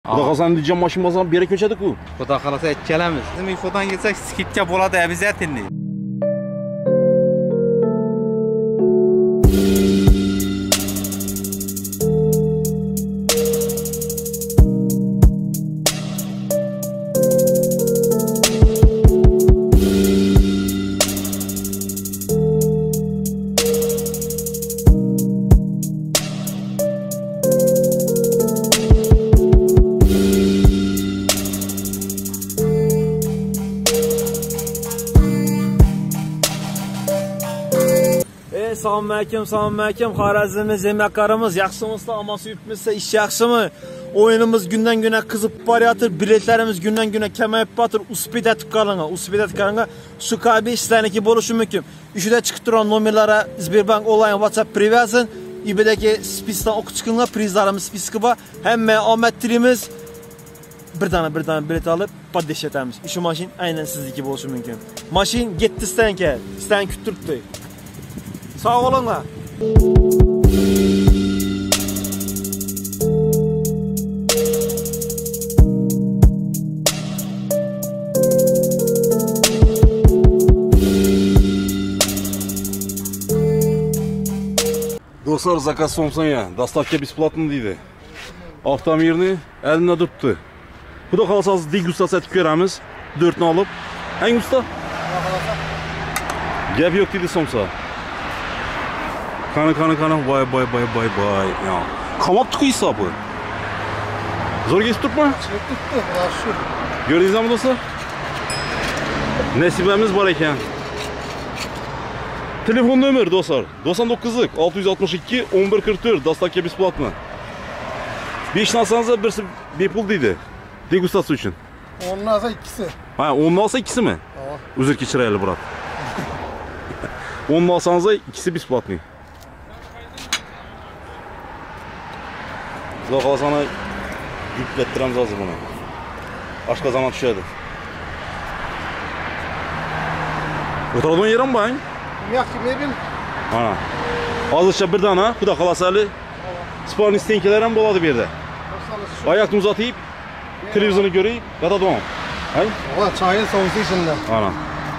Xudo qalasa andijon mashina bozor bir yere ko'chadi-ku. Xudo qalasa kelamiz. Bizim infodan kelsak skidga bo'ladi обязательно. Assalomu alaykum, Xorazmimiz, yemaklarimiz yaxshimisizlar, amosi yurtmizsa, ish yaxshimi? O'yinimiz gündan-güne qizib borayotir, biletlarimiz gündan-güne kamayib borayotir. Uspetatiqalinga shu kabi ishlarniki bo'lishi mumkin. Ishida chiqib turgan nomerlara Sberbank onlayn WhatsApp привязан. İbidagi spisdan o'qib chiqinglar, prizlarimiz spiski bor. Hamma omad tilimiz. Birdan bilet olib, poddesh etamiz. Shu mashin aynan sizniki bo'lishi mumkin. Mashin gettisdan kel, sizdan kutib turibdi. Sağ olunlar. Dostlar, zakaz Somson'ya dostavka бесплатно deydi. Avtomirni elimde tuttu. Xudo qalasa degustatsiya etib ko'ramiz. 4 ni olib. Hang usta? Gap yo'q deydi Somsa. Kana bay. Ya. Kamaptık hesabı. Zor geçip tutma. Tuttu. Gördünüz mü dostlar? Nesibemiz var eken. Telefon nömeri dostlar. 99'lık 662 1144 dostavka бесплатно. 5 alsanız birisi bepul deydi. Degustasyon için. Onun alsa ikisi. Ha, onun alsa ikisi mi? Tamam. Özür keçiraylı bırak. Onun alsanız ikisi бесплатный. Xudo qalasa yüklettiremiz hazır bunu. Başka zaman düşerdi. Oturduğun yerim mi bayın? Yaxşı mebin. Ana. Azıcık bir dana, Xudo qalasa ali spalni stenkeler hem boladı bir yerde. Ayakını uzatayım, televizyonu göreyim, yata doğum. Hay? Ola çayın soğusu içinde. Ana.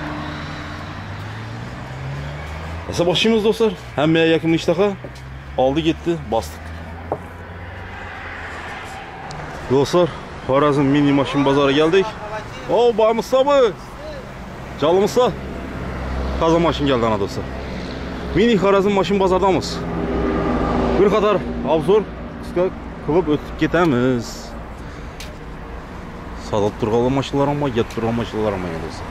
Esa başımız dostlar. Hemmeye yakın iştaka. Aldı gitti, bastık. Dostlar, Xorazm mini maşin bazara geldik. O, bağımızsa mı? Calımızsa. Taza maşin geldi ana dostlar. Mini Xorazm maşin bazardamız. Bir kadar abzor kılıp ötüp getemiz. Sadıp durgalı maşinlar ama, get durgalı maşinlar ama dostlar.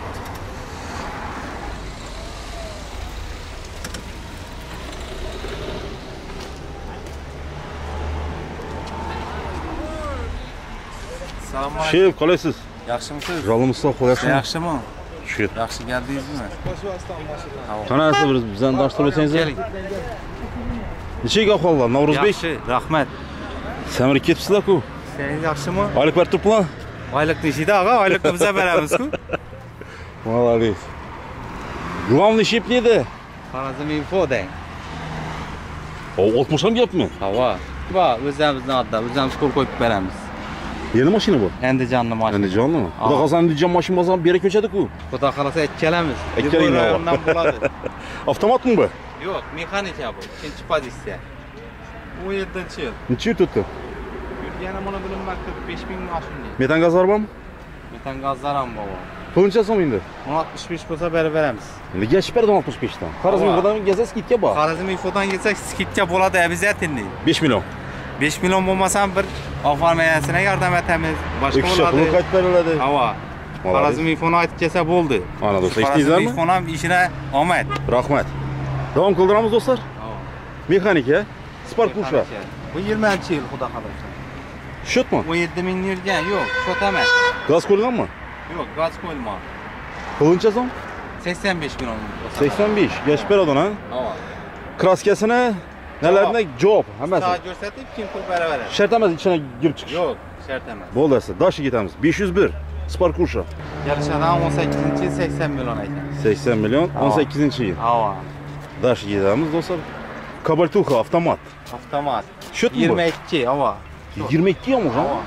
Şef, kalaysız. Yaxshimisiz? Jalımızsa qo'yasizmi? Yaxshimi? Shu. Yaxshi keldingizmi? Qanaqasi bizdan dashtirib o'tsangizlar? Nechaga ahvollar? Navro'zbek? Yaxshi, rahmat. Samirga ketibsizlar-ku. Sen yaxshimi? Oylik berib turiblar. Oylik nechida, og'a? Oylikni biz beramiz-ku. Молодец. Главный ship neydi? Xorazm info deng. O 60 ham gapmi? Hava. Va, o'zimizning odda, o'zimiz qo'l qo'yib beramiz. Yeni mashina bu. Andijonning mashinasi. Andijonmi? Xudo qalasa andijon mashina bozor bir yere ko'chadi-ku. Xudo qalasa kelamiz. Kelinglar. Rayondan bo'ladi. Avtomatmi bu? Yo'q, mexanika bu. Ikkinchi pozitsiya. 17-yil. Necha yil tutdi? Yurgani mana bilan maktab 5000 mashina. Metan gazlar bormi? Metan gazlar ham bor. Qancha so'm endi? 65 bo'lsa berib beramiz. Nega chiqardi 65 dan? Xorazmdan kelsa skidga bor. Xorazm infodan kelsak skidga bo'ladi обязательно. 5 million. 5 million bo'lmasa bir ofarmayasine yordam etamiz. Boshqa Ikki pul qaytib beriladi. Hava. Xorazm infoni aytib kelsa bo'ldi. Ana do'stlar, eshitdingizlarmi? Xorazm infoni ham ishine omad. Rahmat. Davom qildiramiz do'stlar. Mexanika, Spark Pusha. Bu 20-yil xudo xolasa. Shotmi? 17 ming yurgan, yo'q, shot emas. Gaz qo'yilganmi? Yo'q, gaz qo'yilma. Qancha so'm? 85 million. 85. Gash beradi ha? Hava. Kraskasini nelerine javob hammasi. Sağ ko'rsatib, kim pul beraveradi. Shart emas, ichine girib chiqish. Yo'q, shart emas. Bo'ldi, dashi ketamiz. 501 Spark Pusha. Yarışadan 18-yil 80 million ekan. 80 million 18-yil. Hava. Dashi ketamiz do'stlar. Kabaltuha avtomat. Avtomat. Shotmi bu? 22 hava. 22 mu ha?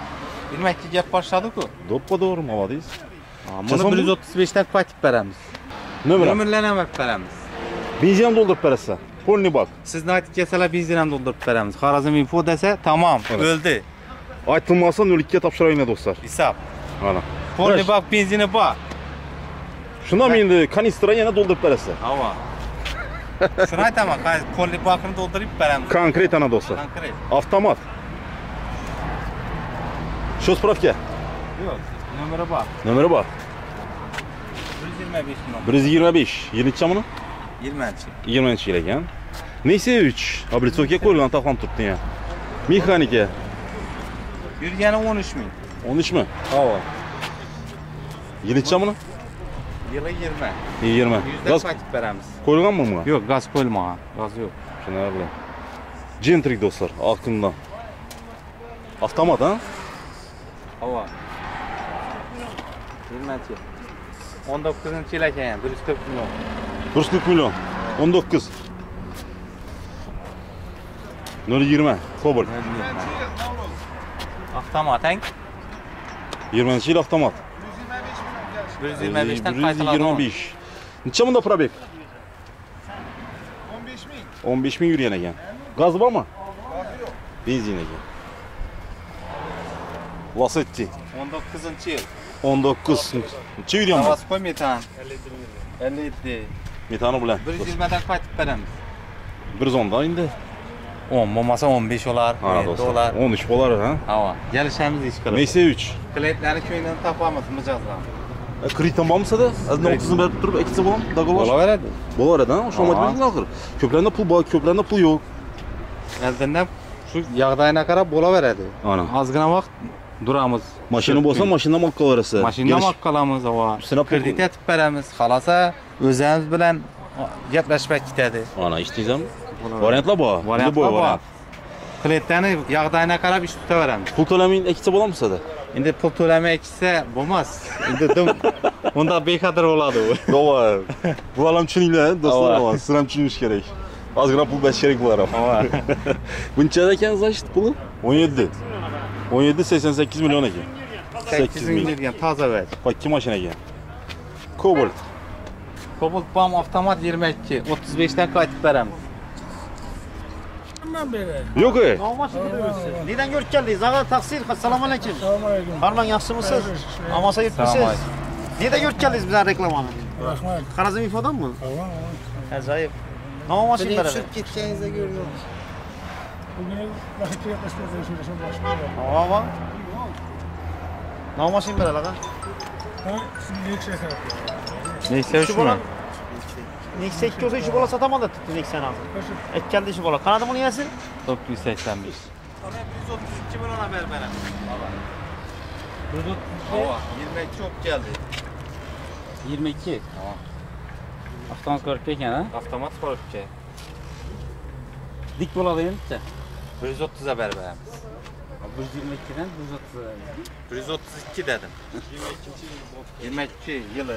22 gap başladı-ku. Doppa doğru mu havadayız? Bunu Çasan bu? 135'ten qaytib beramiz. Ne bırak? Ömürlen emek beramiz. Benzin doldurup verese. Polni bak. Siz aytib kelsalar benzin ham to'ldirib beramiz. Xorazm info desa tamam, Evet. o'ldi. Aytılmasa 02'ye tapşırayın ne dostlar. Hisob. Ana. Polni Bırak. bak, benzini bor. Şuna mı indi kanistra yana doldurup verese? Hava. Shuni aytaman, polni bakini to'ldirib beramiz. Konkret ana dostlar. Konkret. Avtomat. Şu spravka. Yo'q, nomeri bor. Numara bak. 125 million. 125. Yılınca bunu? 20-chi. 20 yıl ekan. Neyse 3. Облицовка qo'yilgan taqam turibdi ya. Mexanika. Yurgani 13 ming. 13 mi? Hava. Yılınca bunu? Yili 20. 20. 100 Gaz dan qaytib beramiz. qo'yilgan mı buna? Yo'q, gaz qo'yilmagan. Gaz yo'q. Şunlarla. Gentrik dostlar altından. Avtomat ha? Hava. 20-chi. 19-yil ekan, 140 million. 140 milyon. 19. 020. Kobalt. Avtomat hang. 20 yıl avtomat. 125 dan qaytiladi. 125. Neçe bunda probek? 15 bin yürüyen ekan. Gaz var mı? Benzin ekan. Lasetti. 19-yil. 19. Neçe yürüyen bu? Havas qo'y metan. 57. Metanı bilen. 120 dan qaytib beramiz. 110'da indi. 10 bo'lmasa 15 olar, Ha 7 dostlar. olar. 13 bolar ha. Hava. Gelişimiz iş qilib. Neyse 3. Klientlarni ko'nglidan topamiz mijozdan. Kritan varmısa da az ne 30'unu verip durup ekisi bulan dagol var. Bo'laveradi. Bolar edi ha. Şu Aa. matematik akır. Köplerinde pul var, köplerinde pul yok. Eldan shu yog'dayına qarab bo'laveradi. Ana. Ozgina vaqt duramiz. Maşını bolsa maşından mal kalarası. Mashinada olib qolamiz, havo. Sinab Kredit etib beramiz. Xolasa o'zimiz bilan gaplashib ketadi. Ana işteyeceğim. Variantlar bu. Variantlar bor. Klientlarni yog'dayına qarab ish tutaveramiz. Pul to'lamayın ekisi bulanmısa da. Endi pul to'lamay eksa bo'lmas. Endi unda bexatar bo'ladi u. Dova. Bu alam çinile dostlar Ava. ama sıram çinmiş gerek. Azgına pul beş gerek var ama. Hava. Bunçada ken zaşt pulu? 17. 17 88 milyon eken. 8 ming bergan toza ver. Bak kim maşına eken. Kobalt. Cobalt Palm avtomat 22, 35 dan qaytib beramiz. Yok e. Neden görüp geldiniz? Ağa taksir. Assalamu aleyküm. Harlan yaxşı mısınız? Amasa yetmişsiniz. Selam Neden görüp geldiniz bize reklamanı? Karazım infodan mı? Acayip. Tamam maşın beraber. Sürüp gideceğinizde görüyoruz. Bugün vakit yaklaştırıyoruz. Şimdi başlıyor. Tamam ama. Tamam maşın beraber. Ha, şimdi büyük şey yapıyor. Neyse Şu bola. Neyse iki olsa işi bola satamadı tuttu Neyse abi. Et geldi işi bola. Kanadı bunu yesin. 985. 132 milyon haber verem. Hava. 22 çok geldi. 22. Tamam. Avtomat ko'rib ekan ha. Avtomat ko'ribki. Dik bo'ladi endi. 130 haber veremiz. 122 dan 130. 132 dedim. 22 yılı.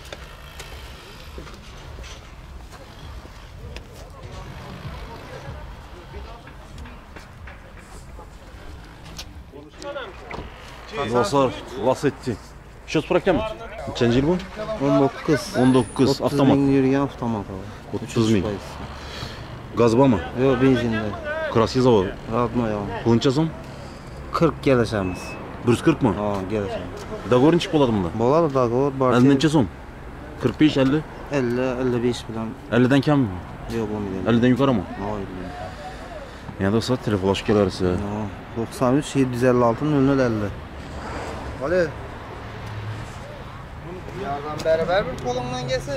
Dostlar Lasetti. Şu spravka mı? Kaçıncı yıl bu? 19. 19. Avtomat. yürüyen avtomat abi. 30 bin. Gaz var mı? Yok benzinli. Krasya zavod. Radma ya. Bunca zam? 40 gelişemiz. 140 mı? Ha gelişemiz. Dogorin çık boladı bunda. Boladı da o Elden barşı neçe son? 45 50. 50-55 bilen 50'den kam mı? yok onu değil. 50'den yukarı mı? Hayır. Yani dostlar telefonlaşıp gelerse. Ya 93 756 00 50. Ali. Yardan beraber mi kolumdan gelsin?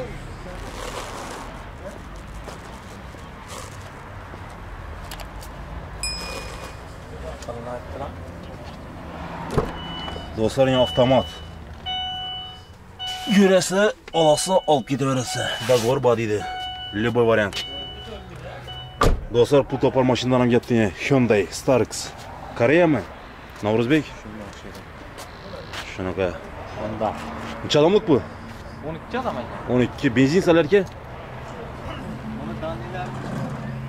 Dostlar yine avtomat. Yürese, alası, alıp gidiverese. Dogovor badiydi. Любой variant. Dostlar pul topar maşından ham gapti ya. Hyundai Starex. Koreya mı? Navruzbek? Shunaqa. Onda. Necha adamlik bu? 12 adam ekan. 12. Benzin salarka? Buni dandilar.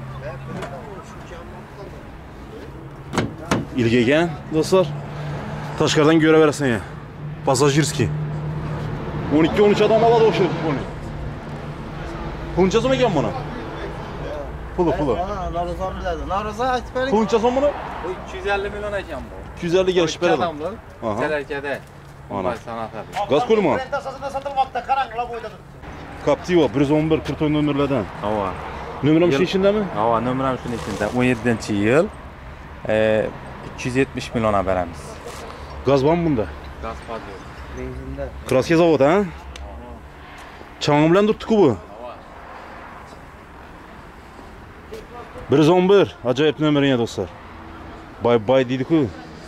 İlk ekan dostlar. Tashqaridan ko'raverasan ya. Passajirskiy. 12-13 adam aladi o'sha buni. Qancha so'm ekan buni? Puli. Noroza biladi. Noroza aytib bering. Qancha so'm buni? Bu 250 milyon ekan bu. 250 ga ishib beradi. Adamlar. Aha. Serarkada. Ana. Sanatadi. Gaz qo'yma. Rentasasida sotilmoqda, qaranglar bo'yda turibdi. Captiva 111 40 nomerlardan. Hava. Nomeram shu ishindami? Hava nomeram shuning ichida. 17-yil 370 milyona beramiz. Gaz bormi bunda? Gaz fazo. Benzinda. Kraska zavod, ha? Chang'i bilan turibdi-ku bu. 111 ajoyib nomeringa do'stlar. Bay deydi-ku.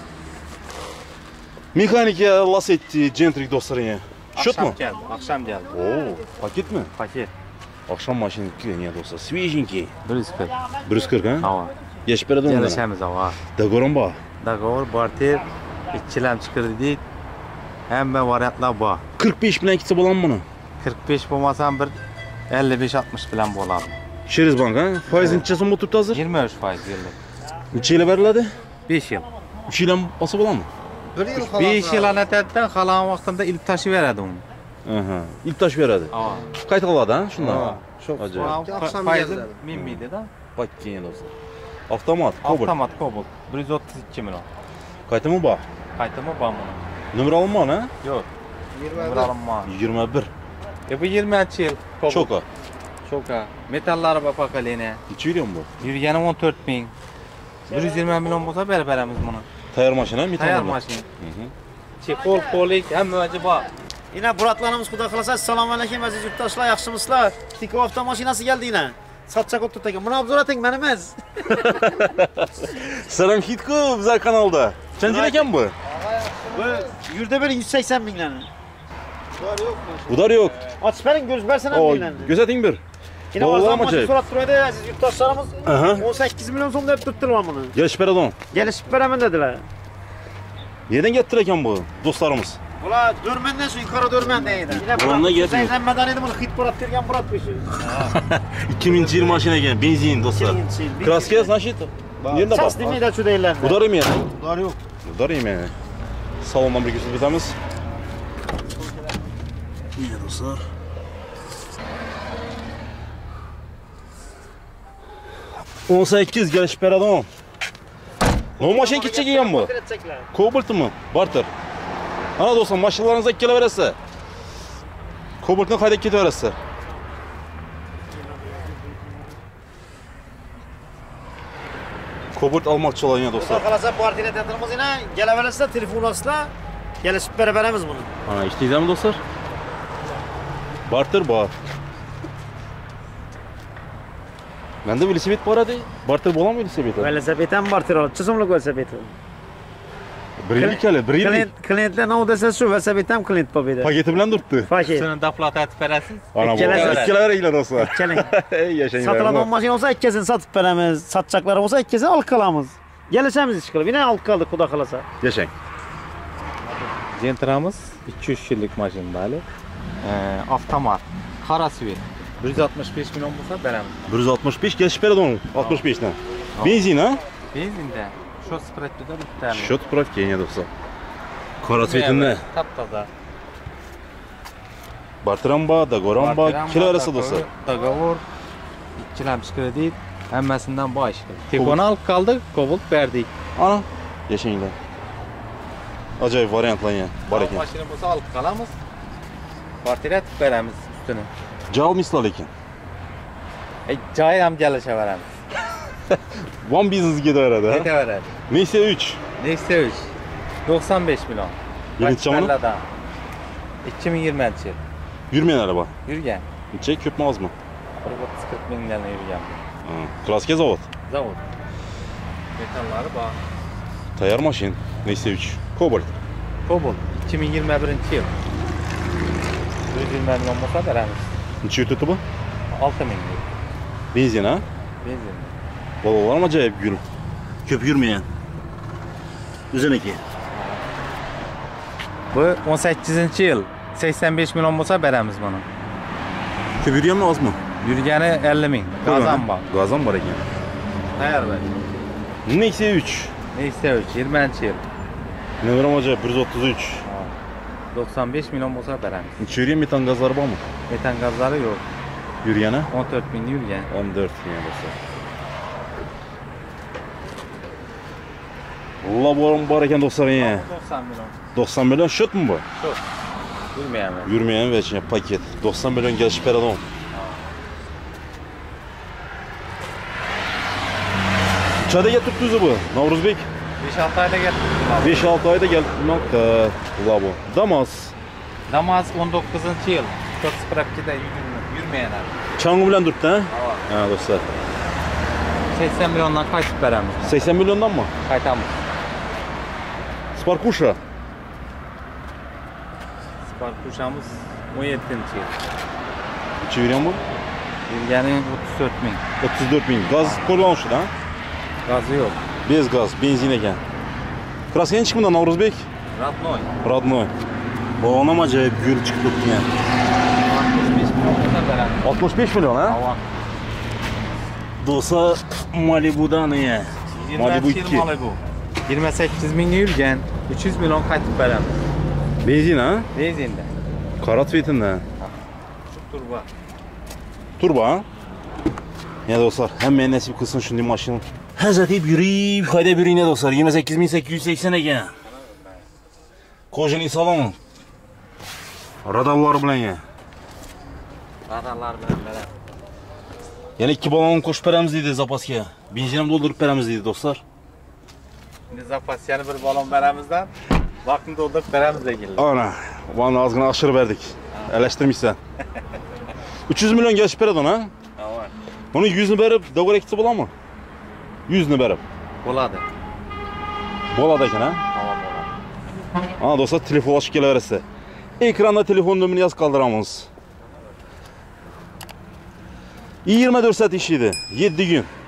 Mexanika Lasetti Gentric do'stlaringa. Shotmi? Akşam geldi. Oo, paketmi? Paket. Akşam mashinaniki ya do'stlar. Свеженький. 140. 140 ha? Hava. Yechib beradi unda. Gelişemiz hava. Dagoram bor. Dogovor, barter, ikkilam chiqirdi deydi. Hamma variantlar bor. 45 bilan ketsa bo'ladimi buni? 45 bo'lmasam bir 55-60 bilan bo'ladi. Sherizbank ha? Foiz necha so'm o'tiribdi hozir? 23% yillik. Necha yil beriladi? 5 yil. 3 yil ham olsa bo'ladimi? 1 yil xolos. 5 yil anatdan qalan vaqtimda ilk taşı veradi uni. Aha, ilk taş beradi. Ha. Qayta oladi ha, shundan. Shu Ajoyib. Akşam Faizi geldi. minmiydi-da. Pakkin do'stlar. Avtomat, Cobalt. Avtomat Cobalt 132 milyon. Qaytimi bor? Qaytimi bor buni? Nomer olinma ha? Yo'q. 21. Bralma. 21. Bu 20-yil. Cobalt. Choka. Choka. Metallari bor pokoleniya. Necha yil bu? Yurgani 14 ming. 120 milyon bo'lsa beramiz buni. Tayyor mashina, metal. Tayyor mashina. Chexol, polik, hamma joyi bor. Yine buratlarımız Xudo xolasa. Assalomu alaykum aziz yurtdoshlar, yaxshimisizlar? Tiko avtomashinasi keldi yine. Satchak o'tirdi ekan. Buni obzor eting, men emas. Salam Hitko bizlar kanalda. Qancha yil ekan bu? Bu yurda bir 180 minglarni. Udar yo'q. Ochib bering, ko'rib bersin ham O, minglarni. ko'rsating bir. Yine Vallahi arzon ama mashina acayip. so'rab turadi aziz yurtdoshlarimiz. Aha. 18 milyon so'm deb turibdilar buni. Gelishib beradi. Gelishib beraman dedilar. Yerdan keltir ekan bu do'stlarimiz. Bular Dörmendan so'ng qora Dörmen deydi. Buramdan keldi. Saylanmadan edi buni hit Murat bergan Murat bu ishi. 2000-yil mashina ekan, benzin do'stlar. 2000 yil. Kraska, значит, yerda bor. Sas demaydi shu deyiladi. Udar emi? Udar yo'q. Udar emi. Salondan bir ko'rsatib o'tamiz. Mana do'stlar. On 8 gelishib beradi. No mashina ketcha kelgan bu. Cobaltmi? Barter. Ana do'stlar, mashinalaringizga kelaverasiz. Cobaltni haydab ketaverasiz. Cobalt almoqchi bo'lgan do'stlar. Xudo xolasa partiya teatrimiz yana kelaverasizlar, telefon olasizlar. Kelishib beramiz buni. Ana eshitdingizmi do'stlar? Barter bor. Menda velosiped bor edi. Barter bo'ladimi velosiped? Velosiped ham barter olib, chizimlik velosiped. 1 yil keladi, 1 yil. Klientlar nima desa shu velosiped ham klient bo'ladi. Paketi bilan turibdi. Paket. Shuni doplata aytib berasiz. Ana bu. Ikkalasi. Ikkalaringlar do'stlar. Keling. Ey yashanglar. Sotiladigan mashina bo'lsa ikkasini sotib beramiz. Satchaklar bo'lsa ikkasini olib qolamiz. Kelishamiz ish qilib. Yana olib qoldik, xudo xolasa. Yashang. Gentramiz 200 yillik mashina bali. Avtomat. Qora svet. 165 milyon bo'lsa beramiz. 165 kelishib beradi uni 65 dan. Benzin ha? Benzinda shu spretda bitta. Shot prof kenya do'stlar. Qora svetini. Taptaza. Barteram bor, dagoram bor. Kelaverasiz do'stlar. Dogovor. Ikkilamchi kredit. Hammasidan boy ish. Telefonni olib qoldik, Cobalt berdik. Ana yashanglar. Ajoyib variantlar bor ekan. Mashina bo'lsa olib qolamiz. Kvartira aytib beramiz ustini. Jalmislar lekin. Joy ham kelishaveramiz. One business ketaveradi ha. Ketaveradi. Nexia 3. Nexia 3 95 milyon. Yerinchi chamoni? 2020-yil. Yurmagan araba. Yurgan. Necha ko'pmi ozmi? 40 mingdan yurgan. Kraska zavod. Zavod. Metallari bor. Tayyor mashin. Nexia 3. Cobalt. Cobalt 2021-yil. 120 milyon bo'lsa beramiz. Necha o'tdi bu? 6 ming. Benzin ha? Benzin. Bolalar ham ajoyib yur. Ko'p yurmagan. O'ziniki. Bu 18-yil 85 milyon bo'lsa beramiz buni. Ko'p yurganmi ozmi? Yurgani 50 ming. Gazam bor. Gazam bor ekan. Tayyor bor. Nexia 3. Nexia 3 20-yil. Ne verem acaba? 133. 95 milyon olsa veremiz. İçeriye metan gazları var mı? Metan gazları yok. Yürüyene? 14 bin yürüyen. 14 yani dostlar. Allah bu arada var eken dostlar ya. 90 milyon. 90 milyon şut mu bu? Çok. Yürümeyen mi? Yürümeyen ve içine paket. 90 milyon gelişip per adam. Çayda getirttiniz bu. Navruzbek. 5-6 ayda getirdik. 5-6 ayda geldi. Nokta. Ula bu. Damas. Damaz 19. yıl. Çok sprapçıda yürümeyen abi. Çangı bilen durdu ha? Ha dostlar. 80 milyondan kaçıp veremiz. 80 milyondan mı? Kaytamız. Sparkuşa. Spark kuşağımız 17. yıl. Çeviriyor mu? Yürüyenin 34 bin. 34 bin. Gaz kullanışı da. Gazı yok. Bez gaz, benzin eken. Krasken çıkmında Navruzbek? Radnoy. Radnoy. O anam acayip gül çıktık ya. 65 milyon olsa veremiz. 65 milyon ha? Hava. Dosa Malibu'dan ya. Malibu 22 2. yıl Malibu. 28 bin yürüyen 300 milyon kaçıp veremiz. Benzin ha? Benzinde. Karat fiyatında. Turba. Turbo ha? Ya dostlar hemen nasip kılsın şimdi maşının. Hazreti yürüyüp hayda bir ne dostlar 28.880 eken. Kojani salon. Radarlar bilen ya. Radarlar bilen veremiz. Yani 2 balon koş peremiz dedi zapaskaya. Benzinim doldurup peremiz dedi dostlar. Şimdi zapasyanı bir balon veremizden vaktini doldurup veremiz de geldi. Ana, bana azgına aşırı verdik. Eleştirmişsen. 300 milyon gelip peredon ha? Tamam. Onun 100'ünü verip doğru ekti bulan mı? 100'ünü verip. Boladı. Boladayken ha? Tamam boladı. Ana dostlar telefon açık geliverse. Ekranda telefon numarını yaz kaldıramız. 24 saat işiydi. 7 gün.